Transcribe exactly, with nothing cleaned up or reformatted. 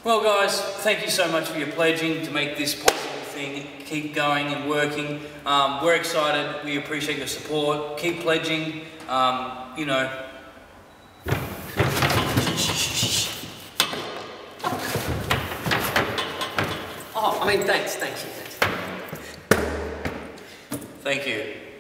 Well guys, thank you so much for your pledging to make this possible thing keep going and working. Um, we're excited, we appreciate your support. Keep pledging, um, you know. Oh, I mean, thanks, thank you. Thank you.